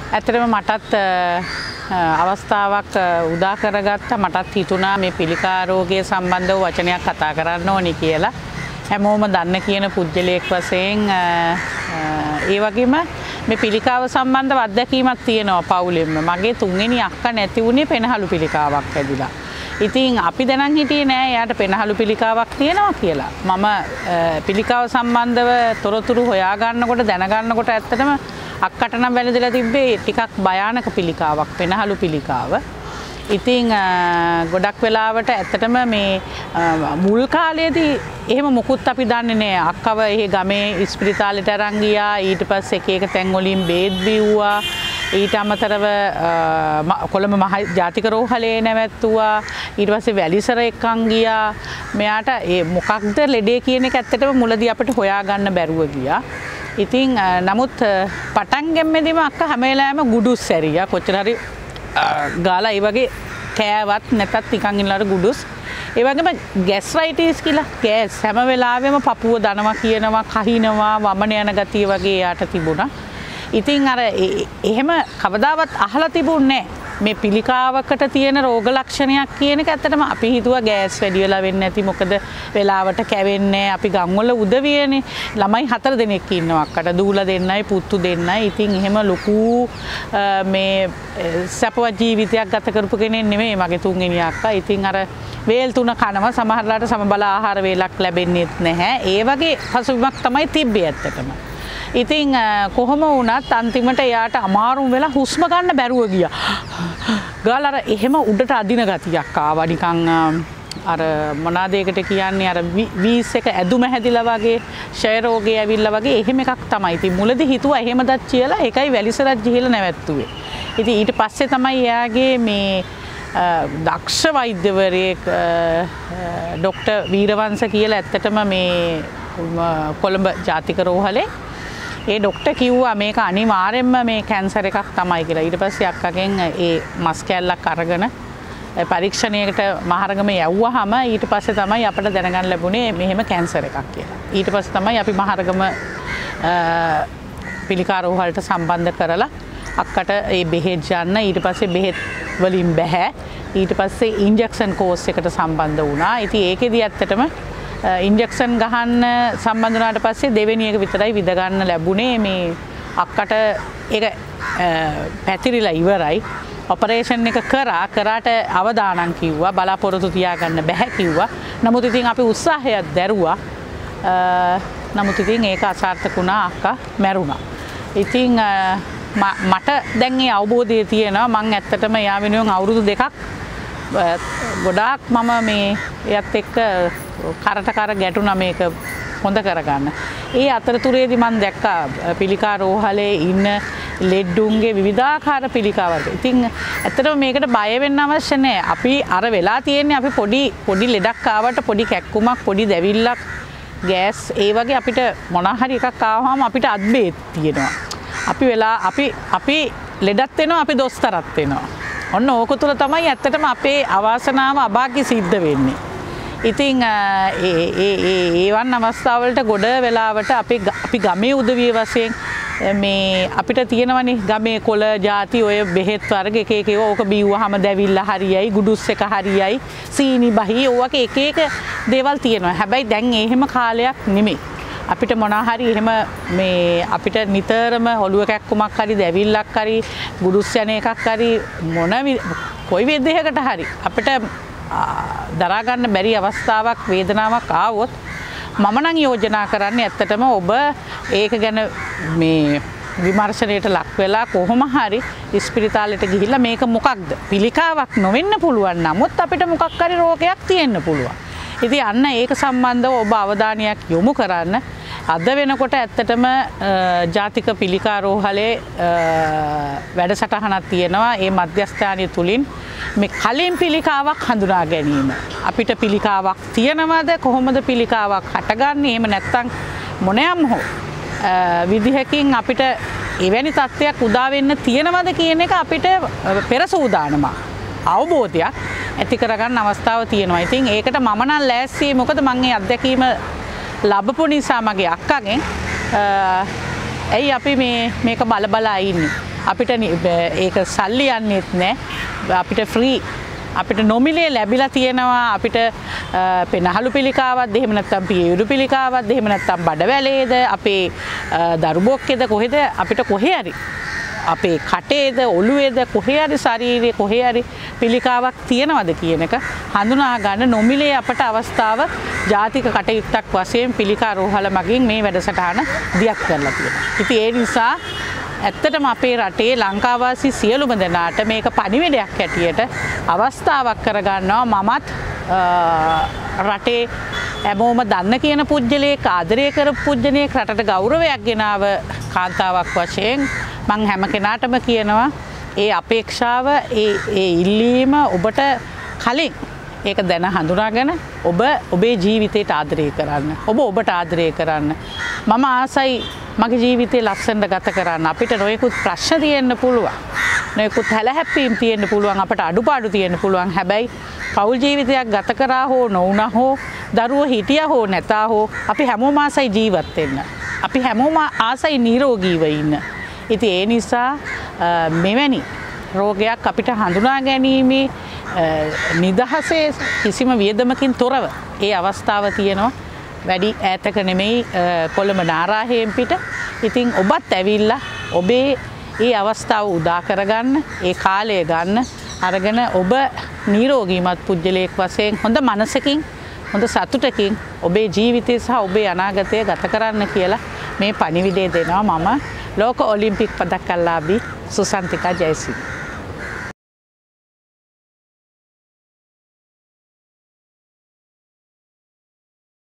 ඇත්තටම මටත් අවස්ථාවක් උදා කරගත්ත මටත් හිතුණා මේ පිළිකා රෝගය සම්බන්ධව වචනයක් කතා කරන්න ඕනි කියලා. හැමෝම දන්න කියන පුජ්‍යලයක් වශයෙන් ඒ වගේම මේ පිළිකාව සම්බන්ධව අත්දැකීමක් තියෙනවා පවුලෙම. මගේ තුන්වෙනි අක්කා නැති වුණේ පෙනහළු පිළිකාවක් ඇදිලා. ඉතින් අපි දැනන් හිටියේ නෑ එයාට පෙනහළු පිළිකාවක් තියෙනවා කියලා. මම පිළිකාව සම්බන්ධව තොරතුරු හොයා ගන්නකොට දැනගන්නකොට ඇත්තටම අක්කට නම් වැළඳලා තිබ්බේ ටිකක් භයානක පිළිකාවක් පෙනහළු පිළිකාව. ඉතින් ගොඩක් වෙලාවට ඇත්තටම මේ මුල් කාලයේදී එහෙම මොකුත් අපි දන්නේ නෑ. අක්කව එහෙ ගමේ ඉස්පිරිතාලෙට අරන් ගියා. ඊට පස්සේ එක එක තැන් වලින් බේත් බිව්වා. ඊට අමතරව කොළඹ මහ ජාතික රෝහලේ නැවැත්තුවා. ඊට පස්සේ වැලිසර එක්කන් ගියා. මෙයාට ඒ මොකක්ද ලෙඩේ කියන එක ඇත්තටම මුලදී අපිට හොයාගන්න බැරුව ගියා. ඉතින් නමුත් පටන් ගැම්මේදීම අක්කා හැම වෙලාවෙම ගුඩුස් සැරියා. කොච්චර හරි ගාලා ඒ වගේ කෑවත් නැතත් නිකන් ඉන්නලාට ගුඩුස්. ඒ වගේම ગેස්ට්‍රයිටිස් කියලා ගෑස් හැම වෙලාවෙම පපුව දනවා කියනවා කහිනවා වමන යන ගතිය වගේ යාට තිබුණා. ඉතින් අර එහෙම කවදාවත් අහලා තිබුණේ නැහැ. මේ පිළිකාවකට තියෙන රෝග ලක්ෂණයක් කියන එක ඇත්තටම අපි හිතුවා ගෑස් වැඩි වෙලා වෙන්නේ නැති මොකද වෙලාවට කැවෙන්නේ අපි ගම්වල උදවියනේ ළමයි 4 දෙනෙක් ඉන්නවා අක්කට දූලා දෙන්නයි පුත්තු දෙන්නයි ඉතින් එහෙම ලොකු මේ සපවත් ජීවිතයක් ගත කරපු කෙනෙක් නෙමෙයි මගේ තුන්වෙනි අක්කා. ඉතින් අර වේල් තුන කනවා සමහරලාට සමබල ආහාර වේලක් ලැබෙන්නේත් නැහැ. ඒ වගේ පසුබිමක් තමයි තිබ්බේ ඇත්තටම. ඉතින් කොහොම වුණත් අන්තිමට එයාට අමාරුම වෙලා හුස්ම ගන්න බැරුව ගියා. ගාලා අර එහෙම උඩට අදින ගතියක් ආවා නිකන් අර මොනවාද ඒකට කියන්නේ අර වීස් එක ඇදුම හැදිලා වගේ ෂය රෝගේ ඇවිල්ලා වගේ එහෙම එකක් තමයි. ඉතින් මුලදී හිතුවා එහෙමදත් කියලා ඒකයි වැලිසරත් ගිහිල්ලා නැවැත්තුවේ. ඉතින් ඊට පස්සේ තමයි එයාගේ මේ දක්ෂ වෛද්‍යවරයෙක් ડોක්ටර් වීරවංශ කියලා ඇත්තටම මේ කොළඹ ජාතික රෝහලේ ඒ ડોක්ටර් කිව්වා මේක අනිවාර්යෙන්ම මේ කැන්සර් එකක් තමයි කියලා. ඊට පස්සේ අක්කගෙන් ඒ මස් කැල්ලක් අරගෙන පරීක්ෂණයකට මහරගම යවුවාම ඊට පස්සේ තමයි අපිට දැනගන්න ලැබුණේ මෙහෙම කැන්සර් එකක් කියලා. ඊට පස්සේ තමයි අපි මහරගම පිළිකා රෝහලට සම්බන්ධ කරලා අක්කට ඒ බෙහෙත් යන්න ඊට පස්සේ බෙහෙත් වලින් බැහැ. ඊට පස්සේ ඉන්ජෙක්ෂන් කෝස් එකට සම්බන්ධ වුණා. ඉතින් ඒකෙදි ඇත්තටම ඉන්ජෙක්ෂන් ගහන්න සම්බන්ධ වුණාට පස්සේ දෙවෙනි එක විතරයි විඳ ගන්න ලැබුණේ. මේ අක්කට ඒක පැතිරිලා ඉවරයි. ඔපරේෂන් එක කරාට අවදානම් කිව්වා බලාපොරොත්තු තියාගන්න බැහැ කිව්වා. නමුත් ඉතින් අපි උත්සාහයක් දැරුවා. නමුත් ඉතින් ඒක අසාර්ථක වුණා. අක්කා මැරුණා. ඉතින් මට දැන් ඒ අවබෝධය තියෙනවා. මං ඇත්තටම යා වෙනුවෙන් අවුරුදු 2ක් ගොඩාක් මම මේ එයත් එක්ක කරට කර ගැටුණා මේක හොඳ කරගන්න. ඒ අතරතුරේදී මම දැක්කා පිළිකා රෝහලේ ඉන්න ලෙඩුන්ගේ විවිධාකාර පිළිකා වර්ග. ඉතින් ඇත්තටම මේකට බය වෙන්න අවශ්‍ය නැහැ. අපි අර වෙලා තියෙන්නේ අපි පොඩි ලෙඩක් ආවට පොඩි කැක්කුමක් පොඩි දැවිල්ලක් ගෑස් ඒ වගේ අපිට මොනවා හරි එකක් ආවම අපිට අත්බේත් තියෙනවා. අපි ලෙඩත් වෙනවා අපි දොස්තරත් වෙනවා. ඔන්න ඕක තුල තමයි ඇත්තටම අපේ අවාසනාව අභාග්‍ය සිද්ධ වෙන්නේ. ඉතින් ඒවන් අවස්ථාවලට ගොඩ වෙලාවට අපි ගමේ උදවිය වශයෙන් මේ අපිට තියෙනවනේ ගමේ කොළ ಜಾති ඔය බෙහෙත් වර්ග එක එක ඒවා ඕක බීව්වහම දැවිල්ල හරියයි ගුඩුස් එක හරියයි සීනි බහි ඕවක එක එක දේවල් තියෙනවා. හැබැයි දැන් එහෙම කාලයක් නෙමෙයි. අපිට මොනවා හරි එහෙම මේ අපිට නිතරම ඔළුව කැක්කුමක් හරි දැවිල්ලක් හරි ගුඩුස් යන එකක් හරි කොයි විදිහකට හරි අපිට දරා ගන්න බැරි අවස්ථාවක් වේදනාවක් ආවොත් මම නම් යෝජනා කරන්නේ ඇත්තටම ඔබ ඒක ගැන මේ විමර්ශනයට ලක් වෙලා කොහොම හරි ඉස්පිරිතාලෙට ගිහිල්ලා මේක මොකක්ද පිළිකාවක් නොවෙන්න පුළුවන් නමුත් අපිට මොකක් හරි රෝගයක් තියෙන්න පුළුවන්. ඉතින් අන්න ඒක සම්බන්ධව ඔබ අවධානයක් යොමු කරන්න. අද වෙනකොට ඇත්තටම ජාතික පිළිකා රෝහලේ වැඩසටහනක් තියෙනවා. ඒ මධ්‍යස්ථානය තුලින් මේ කලින් පිළිකාවක් හඳුනා ගැනීම. අපිට පිළිකාවක් තියෙනවද කොහොමද පිළිකාවක් හටගන්නේ? එහෙම නැත්නම් මොනෑම් හෝ විදිහකින් අපිට එවැනි තත්ත්වයක් උදා වෙන්න තියෙනවද කියන එක අපිට පෙර සූදානමක් අවබෝධයක් ඇති කරගන්න අවස්ථාව තියෙනවා. ඉතින් ඒකට මම නම් ලෑස්තියි. මොකද මම මේ අත්දැකීම ලැබපු නිසා මගේ අක්කගෙන් ඇයි අපි මේක බල ඉන්නේ? අපිට ඒක සල්ලි යන්නේත් නැහැ. අපිට ෆ්‍රී අපිට නොමිලේ ලැබිලා තියෙනවා. අපිට පෙනහළු පිළිකාවක්ද එහෙම නැත්නම් පියයුරු පිළිකාවක්ද එහෙම නැත්නම් බඩවැලේද අපේ දරුබොක්කේද කොහෙද අපිට කොහේ හරි අපේ කටේද ඔළුවේද කොහේ හරි ශරීරයේ කොහේ හරි පිළිකාවක් තියෙනවද කියන එක හඳුනා ගන්න නොමිලේ අපට අවස්ථාව ජාතික කටයුත්තක් වශයෙන් පිළිකා රෝහල මගින් මේ වැඩසටහන දියත් කරලා තියෙනවා. ඉතින් ඒ නිසා ඇත්තටම අපේ රටේ ලංකාවාසී සියලුම දෙනාට මේක පණිවිඩයක් හැටියට අවස්ථාවක් කරගන්නවා. මමත් රටේ හැමෝම දන්න කියන පුජ්‍යලයක ආදරය කරපු පුජ්‍යලයක රටට ගෞරවයක් ගෙනාව කාන්තාවක් වශයෙන් මං හැම කෙනාටම කියනවා ඒ අපේක්ෂාව ඒ ඉල්ලීම ඔබට කලින් ඒක දැන හඳුනාගෙන ඔබ ඔබේ ජීවිතයට ආදරය කරන්න. ඔබ ඔබට ආදරය කරන්න. මම ආසයි මගේ ජීවිතේ ලස්සනට ගත කරන්න. අපිට නොයෙකුත් ප්‍රශ්න තියෙන්න පුළුවන්. නොයෙකුත් හැලහැප්පීම් තියෙන්න පුළුවන්. අපට අඩුපාඩු තියෙන්න පුළුවන්. හැබැයි පෞල් ජීවිතයක් ගත කරා හෝ නොවුණා හෝ දරුවෝ හිටියා හෝ නැතා හෝ අපි හැමෝම ආසයි ජීවත් වෙන්න. අපි හැමෝම ආසයි නිරෝගීව ඉන්න. ඉතින් ඒ නිසා මෙවැනි රෝගයක් අපිට හඳුනා ගැනීමේ නිදහසේ කිසිම වියදමකින් තොරව ඒ අවස්ථාව තියෙනවා. වැඩි ඈතක නෙමෙයි කොළඹ නාරාහෙම් පිට. ඉතින් ඔබත් ඇවිල්ලා ඔබේ ඒ අවස්ථාව උදා කරගන්න ඒ කාලය ගන්න අරගෙන ඔබ නිරෝගීමත් පුජ්‍යලයක් වශයෙන් හොඳ මනසකින් හොඳ සතුටකින් ඔබේ ජීවිතය සහ ඔබේ අනාගතය ගත කරන්න කියලා මේ පණිවිඩය දෙනවා මම ලෝක ඔලිම්පික් පදක්කල්ලාබී සුසන්තිකා ජයසිංහ.